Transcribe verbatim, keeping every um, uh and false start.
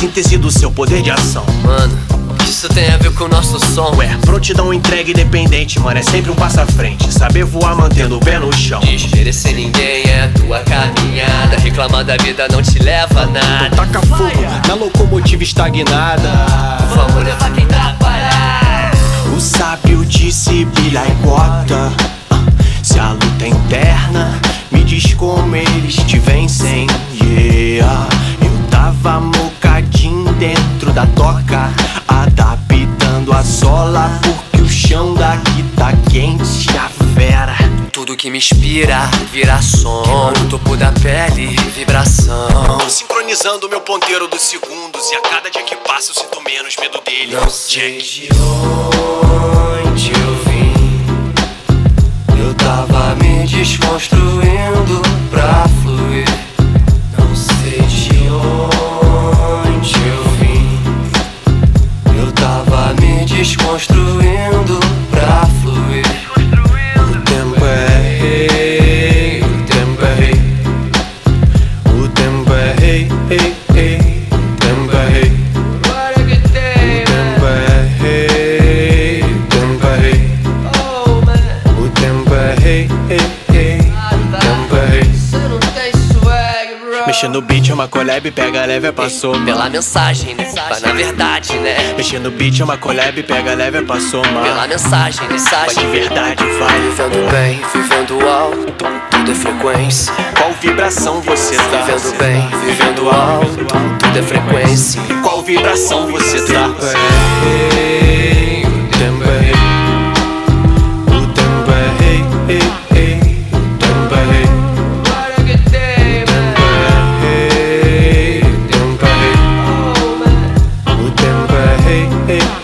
síntese do seu poder de ação. Mano, isso tem a ver com o nosso som. Ué, prontidão entregue independente, mano, é sempre um passo à frente. Saber voar mantendo o pé no chão. Desmerecer ninguém é a tua caminhada. Reclamar da vida não te leva a nada. Então taca fogo na locomotiva estagnada. Vamos levar quem tá parado. O sábio disse Bilha e Cota: se a luta é interna, me diz como eles te vencem. Yeah, eu tava mocadinho dentro da toca, adaptando a sola, porque o chão daqui tá quente, a fera. Tudo que me inspira vira som. No topo da pele, vibração. Sincronizando meu ponteiro dos segundos, e a cada dia que passa eu sinto menos medo dele. Não sei de onde eu vim, eu tava me desconstruindo pra fluir. Não sei de onde eu vim, eu tava me desconstruindo pra fluir. O tempo é rei, o tempo é rei, o tempo é rei, rei, rei. O tempo é rei, agora que tem, o tempo é rei, o tempo é rei. Oh, man. O tempo é rei, rei, rei. O tempo é rei. Você não tem swag, bro. Mexer no beat é uma collab, pega leve, é passou, Pela mano. mensagem, né? Mas na verdade, né? Mexer no beat é uma collab, pega leve, é passou, Pela mano. mensagem, Mas mensagem. de verdade vai. Vivendo bem, vivendo alto, tudo é frequência. Qual vibração você tá? Vivendo bem, vivendo alto, tudo é frequência. Qual vibração você tá? O tempo é rei, O tempo é rei, o tempo é rei, rei, rei. O tempo é rei, agora que tem, o tempo é rei, o tempo é rei. oh, man. O tempo é rei, rei.